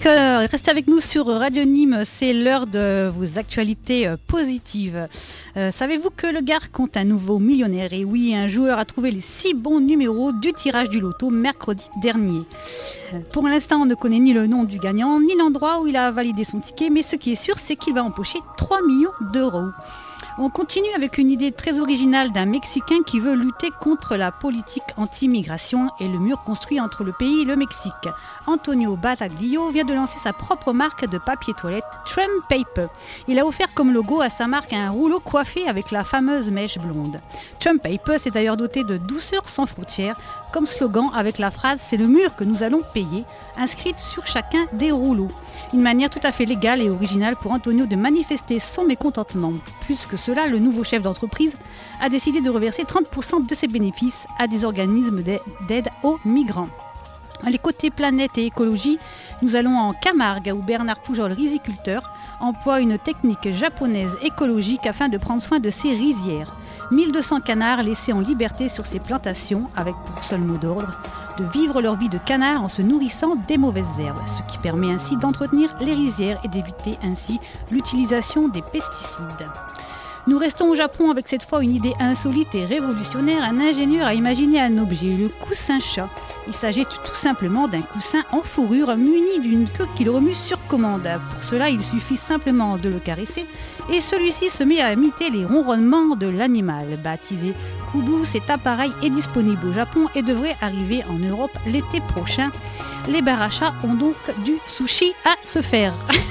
Restez avec nous sur Radio Nîmes, c'est l'heure de vos actualités positives. Savez-vous que le Gard compte un nouveau millionnaire? Et oui, un joueur a trouvé les 6 bons numéros du tirage du loto mercredi dernier. Pour l'instant, on ne connaît ni le nom du gagnant, ni l'endroit où il a validé son ticket, mais ce qui est sûr, c'est qu'il va empocher 3 millions d'euros. On continue avec une idée très originale d'un Mexicain qui veut lutter contre la politique anti-immigration et le mur construit entre le pays et le Mexique. Antonio Battaglio vient de lancer sa propre marque de papier toilette, Trump Paper. Il a offert comme logo à sa marque un rouleau coiffé avec la fameuse mèche blonde. Trump Paper s'est d'ailleurs doté de douceur sans frontières, comme slogan avec la phrase « C'est le mur que nous allons payer » inscrite sur chacun des rouleaux. Une manière tout à fait légale et originale pour Antonio de manifester son mécontentement. Plus que cela, le nouveau chef d'entreprise a décidé de reverser 30% de ses bénéfices à des organismes d'aide aux migrants. Les côtés planète et écologie, nous allons en Camargue où Bernard Poujol, riziculteur, emploie une technique japonaise écologique afin de prendre soin de ses rizières. 1200 canards laissés en liberté sur ces plantations avec pour seul mot d'ordre de vivre leur vie de canard en se nourrissant des mauvaises herbes, ce qui permet ainsi d'entretenir les rizières et d'éviter ainsi l'utilisation des pesticides. Nous restons au Japon avec cette fois une idée insolite et révolutionnaire. Un ingénieur a imaginé un objet, le coussin-chat. Il s'agit tout simplement d'un coussin en fourrure muni d'une queue qu'il remue sur commande. Pour cela, il suffit simplement de le caresser et celui-ci se met à imiter les ronronnements de l'animal. Baptisé Kubu, cet appareil est disponible au Japon et devrait arriver en Europe l'été prochain. Les barachas ont donc du sushi à se faire.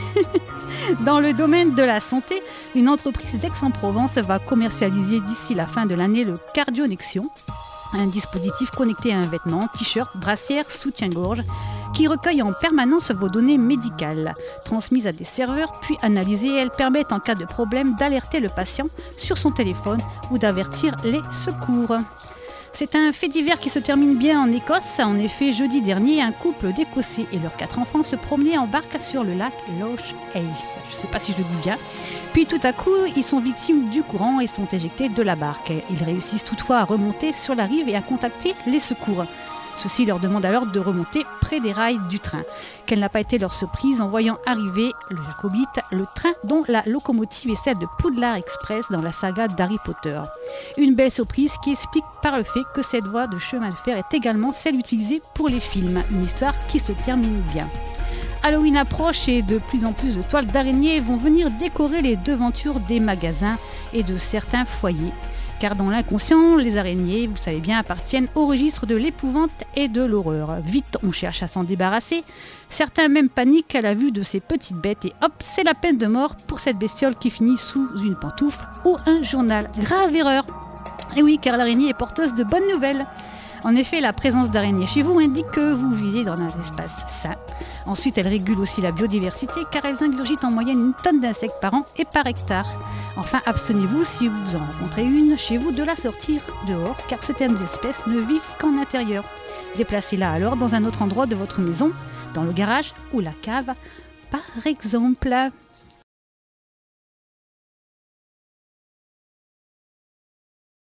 Dans le domaine de la santé, une entreprise d'Aix-en-Provence va commercialiser d'ici la fin de l'année le Cardionexion, un dispositif connecté à un vêtement, t-shirt, brassière, soutien-gorge, qui recueille en permanence vos données médicales. Transmises à des serveurs, puis analysées, elles permettent en cas de problème d'alerter le patient sur son téléphone ou d'avertir les secours. C'est un fait divers qui se termine bien en Écosse. En effet, jeudi dernier, un couple d'Écossais et leurs 4 enfants se promenaient en barque sur le lac Loch Eils. Je ne sais pas si je le dis bien. Puis tout à coup, ils sont victimes du courant et sont éjectés de la barque. Ils réussissent toutefois à remonter sur la rive et à contacter les secours. Ceux-ci leur demandent alors de remonter près des rails du train. Quelle n'a pas été leur surprise en voyant arriver le Jacobite, le train dont la locomotive est celle de Poudlard Express dans la saga d'Harry Potter. Une belle surprise qui explique par le fait que cette voie de chemin de fer est également celle utilisée pour les films. Une histoire qui se termine bien. Halloween approche et de plus en plus de toiles d'araignées vont venir décorer les devantures des magasins et de certains foyers. Car dans l'inconscient, les araignées, vous savez bien, appartiennent au registre de l'épouvante et de l'horreur. Vite, on cherche à s'en débarrasser. Certains même paniquent à la vue de ces petites bêtes et hop, c'est la peine de mort pour cette bestiole qui finit sous une pantoufle ou un journal. Grave erreur. Et oui, car l'araignée est porteuse de bonnes nouvelles. En effet, la présence d'araignées chez vous indique que vous vivez dans un espace sain. Ensuite, elle régule aussi la biodiversité car elles ingurgitent en moyenne 1 tonne d'insectes par an et par hectare. Enfin, abstenez-vous, si vous en rencontrez une chez vous, de la sortir dehors car certaines espèces ne vivent qu'en intérieur. Déplacez-la alors dans un autre endroit de votre maison, dans le garage ou la cave, par exemple.